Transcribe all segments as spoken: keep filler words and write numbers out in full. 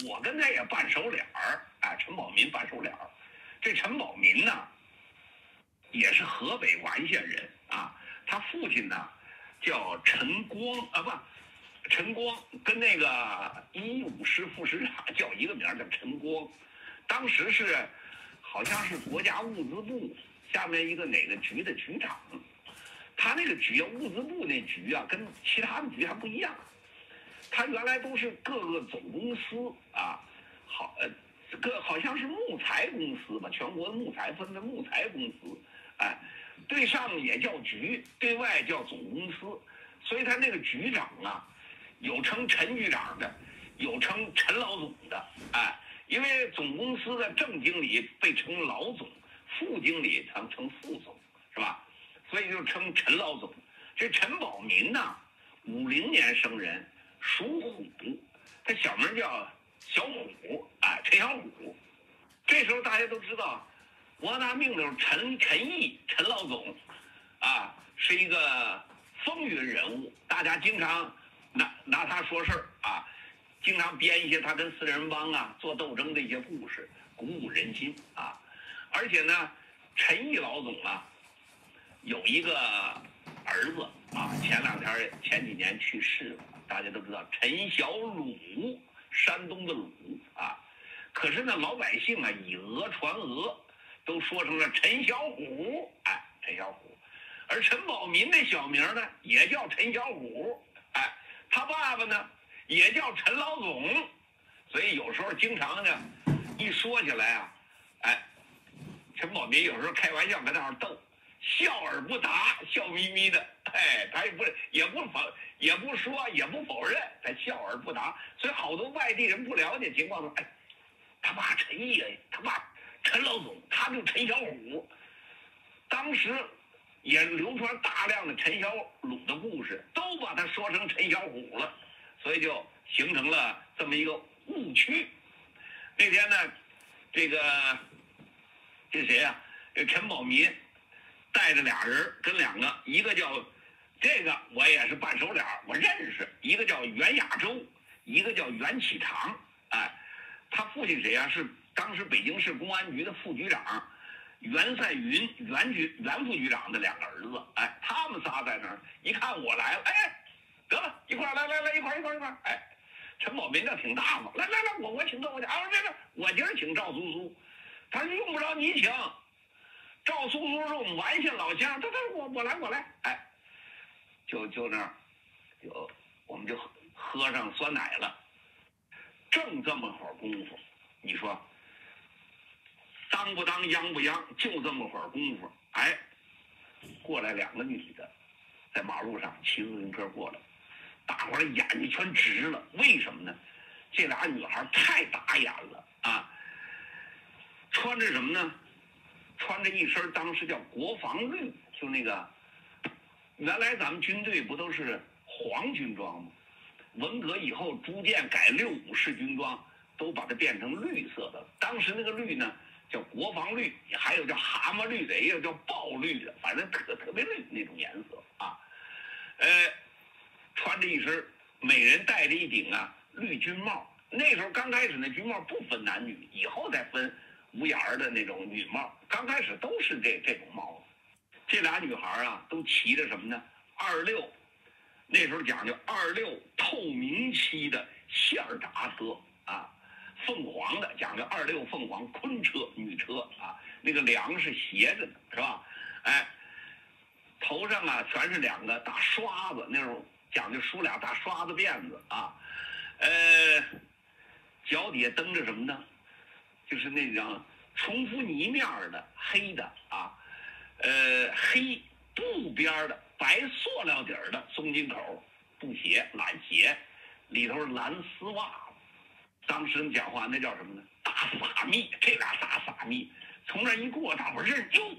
我跟他也扮手脸儿，哎，陈宝民扮手脸儿。这陈宝民呢，也是河北完县人啊，他父亲呢叫陈光啊，不，陈光跟那个一五师副师长叫一个名儿，叫陈光。当时是好像是国家物资部下面一个哪个局的局长。他那个局啊，物资部那局啊，跟其他的局还不一样。他原来都是各个总公司啊，好呃，个好像是木材公司吧，全国的木材分的木材公司，哎，对上也叫局，对外叫总公司，所以他那个局长啊，有称陈局长的，有称陈老总的，哎，因为总公司的正经理被称老总，副经理称称副总，是吧？所以就称陈老总。这陈宝民呢，五零年生人，属虎，他小名叫小虎，哎，陈小虎。这时候大家都知道，王大命的陈陈毅陈老总，啊，是一个风云人物，大家经常拿拿他说事儿啊，经常编一些他跟四人帮啊做斗争的一些故事，鼓舞人心啊。而且呢，陈毅老总啊，有一个儿子啊，前两天前几年去世了，大家都知道陈小鲁，山东的鲁啊。可是呢，老百姓啊以讹传讹，都说成了陈小虎，哎，陈小虎。而陈宝民的小名呢，也叫陈小虎，哎，他爸爸呢也叫陈老总，所以有时候经常呢，一说起来啊，哎，陈宝民有时候开玩笑跟那儿逗。笑而不答，笑眯眯的，哎，他也不也不否也不说也不否认，他笑而不答。所以好多外地人不了解情况说，哎，他爸陈毅，他爸陈老总，他就陈小虎。当时也流传大量的陈小鲁的故事，都把他说成陈小虎了，所以就形成了这么一个误区。那天呢，这个这谁呀、啊？这陈宝民带着俩人，跟两个，一个叫这个我也是扮手脸，我认识，一个叫袁亚洲，一个叫袁启堂。哎，他父亲谁呀、啊？是当时北京市公安局的副局长袁赛云袁局袁副局长的两个儿子。哎，他们仨在那儿，一看我来了，哎，得了，一块来来来，一块一块一块，哎，陈宝民这挺大方，来来来，我我请赵我去啊，这个我今儿请赵苏苏，他说用不着你请。赵苏苏是我们完县老乡，他他我我来我来，哎，就就那儿，就我们就喝上酸奶了。正这么会儿功夫，你说当不当央不央，就这么会儿功夫，哎，过来两个女的，在马路上骑自行车过来，大伙儿的眼睛全直了。为什么呢？这俩女孩太打眼了啊！穿着什么呢？穿着一身当时叫国防绿，就那个原来咱们军队不都是黄军装吗？文革以后逐渐改六五式军装，都把它变成绿色的。当时那个绿呢叫国防绿，还有叫蛤蟆绿的，也有叫豹绿的，反正特特别绿那种颜色啊。呃，穿着一身，每人戴着一顶啊绿军帽。那时候刚开始那军帽不分男女，以后再分无檐儿的那种女帽，刚开始都是这这种帽子。这俩女孩啊，都骑着什么呢？二六，那时候讲究二六透明漆的线儿闸车啊，凤凰的讲究二六凤凰昆车女车啊，那个梁是斜着的，是吧？哎，头上啊全是两个大刷子，那种讲究梳俩大刷子辫子啊，呃，脚底下蹬着什么呢？就是那张重复泥面的黑的啊，呃，黑布边的白塑料底儿的松紧口布鞋懒鞋，里头是蓝丝袜。当时讲话那叫什么呢？大撒蜜，这俩大撒蜜从那一过，大伙儿认哟，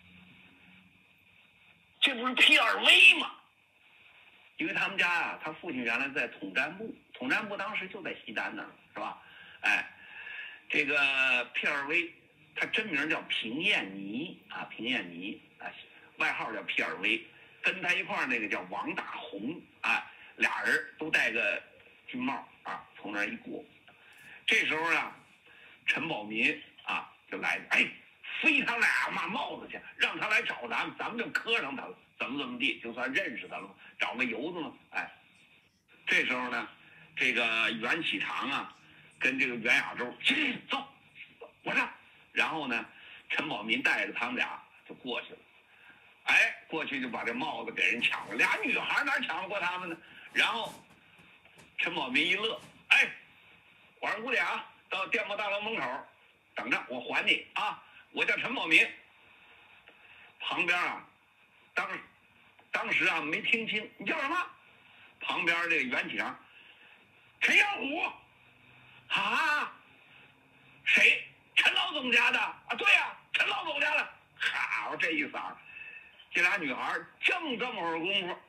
这不是 P 二 V 吗？因为他们家啊，他父亲原来在统战部，统战部当时就在西单那儿，是吧？哎。这个 P 二 V， 他真名叫平艳妮啊，平艳妮啊，外号叫 P 二 V， 跟他一块儿那个叫王大红啊，俩人都戴个军帽啊，从那儿一过。 这时候啊，陈宝民啊就来了，哎，飞他俩嘛帽子去，让他来找咱们，咱们就磕上他了，怎么怎么地，就算认识他了，找个由子嘛。哎，这时候呢，这个袁启常啊，跟这个袁亚洲，去走，我这，然后呢，陈宝民带着他们俩就过去了。哎，过去就把这帽子给人抢了，俩女孩哪抢得过他们呢？然后陈宝民一乐，哎，晚上五点啊，到电报大楼门口等着，我还你啊！我叫陈宝民。旁边啊，当当时啊没听清，你叫什么？旁边这个袁启常，陈小虎啊，谁？陈老总家的啊？对呀、啊，陈老总家的。好，这一嗓，这俩女孩正这么会儿功夫，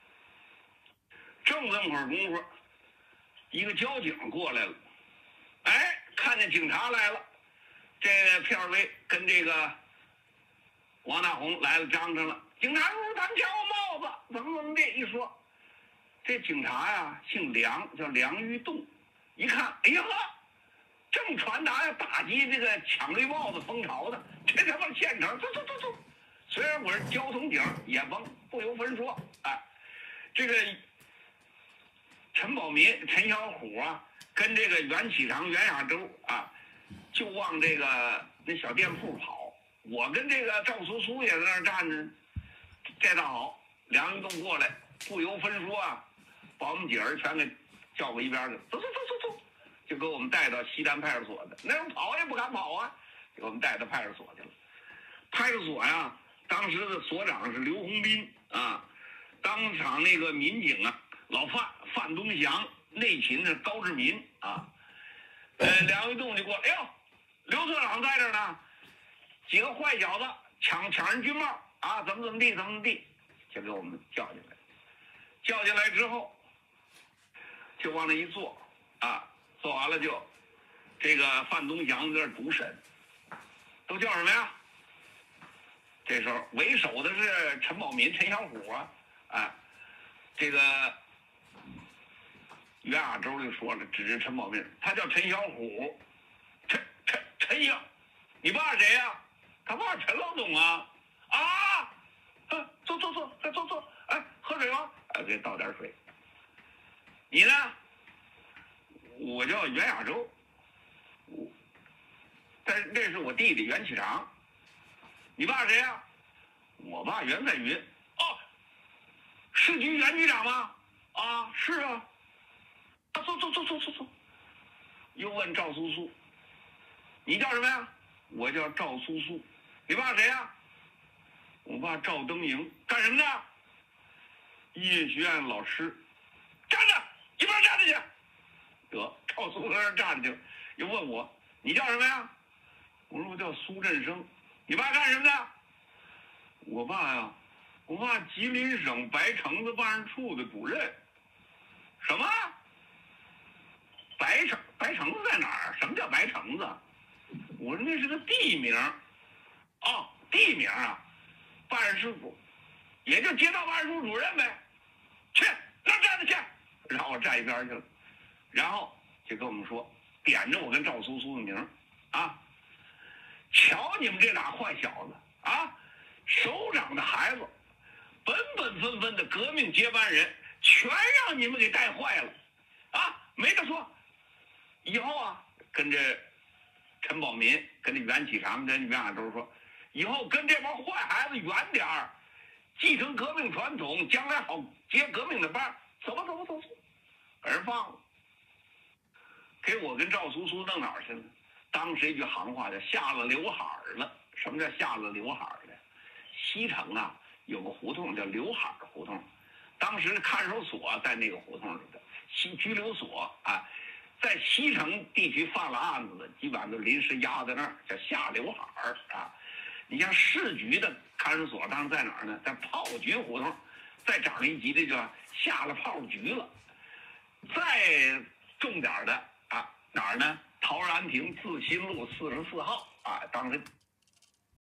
正这么会儿功夫，一个交警过来了。哎，看见警察来了，这个片尾跟这个王大闳来了，张上了。警察叔叔，咱们抢我帽子，怎么怎么地？一说，这警察呀姓梁，叫梁玉栋。一看，哎呀，正传达要打击这个抢绿帽子风潮的，这他妈现场走走走走。虽然我是交通警，也甭不由分说。哎，这个陈宝民、陈小虎啊，跟这个袁启常、袁亚洲啊，就往这个那小店铺跑。我跟这个赵苏苏也在那儿站着。这倒好，梁玉栋过来，不由分说啊，把我们姐儿全给叫过一边去，走走走走走，就给我们带到西单派出所的。那时候跑也不敢跑啊，给我们带到派出所去了。派出所呀，当时的所长是刘洪斌啊，当场那个民警啊，老范范东祥，内勤是高志民啊。呃，梁玉栋就过来，哎呦，刘所长在这儿呢，几个坏小子抢抢人军帽啊，怎么怎么地，怎么怎么地，就给我们叫进来。叫进来之后，就往那一坐啊，坐完了就这个范东祥在这主审，都叫什么呀？这时候为首的是陈宝民、陈小虎啊，哎，这个袁亚洲就说了，指着陈宝民，他叫陈小虎，陈陈陈小，你爸谁呀、啊？他爸陈老总啊。啊，坐坐坐，快坐坐，哎，喝水吗？哎，给倒点水。你呢？我叫袁亚洲，我，但这是我弟弟袁启常。你爸谁呀、啊？我爸袁载云。哦，市局袁局长吗？啊，是啊。啊，坐坐坐坐坐坐。又问赵苏苏，你叫什么呀？我叫赵苏苏。你爸谁呀、啊？我爸赵登营，干什么的？音乐学院老师。站着，一边站着去。得，赵苏在那儿站着去。又问我，你叫什么呀？我说我叫苏振生。你爸干什么的？我爸呀，我爸吉林省白城子办事处的主任。什么？白城白城子在哪儿？什么叫白城子？我说那是个地名。哦，地名啊。办事处，也就街道办事处主任呗。去，那站着去。然后我站一边去了，然后就跟我们说，点着我跟赵苏苏的名啊。瞧你们这俩坏小子啊，首长的孩子，本本分分的革命接班人，全让你们给带坏了啊！没得说，以后啊，跟这陈宝民、跟这袁启常、跟袁亚洲说。以后跟这帮坏孩子远点儿，继承革命传统，将来好接革命的班。走吧，走吧，走吧，把人放了，给我跟赵苏苏弄哪儿去了？当时一句行话叫下了刘海儿了。什么叫下了刘海儿了？西城啊有个胡同叫刘海儿胡同，当时看守所在那个胡同里的，西拘留所啊，在西城地区犯了案子的，基本上都临时压在那儿，叫下刘海儿啊。你像市局的看守所，当时在哪儿呢？在炮局胡同，再涨一级的就下了炮局了。再重点的啊，哪儿呢？陶然亭自新路四十四号啊，当时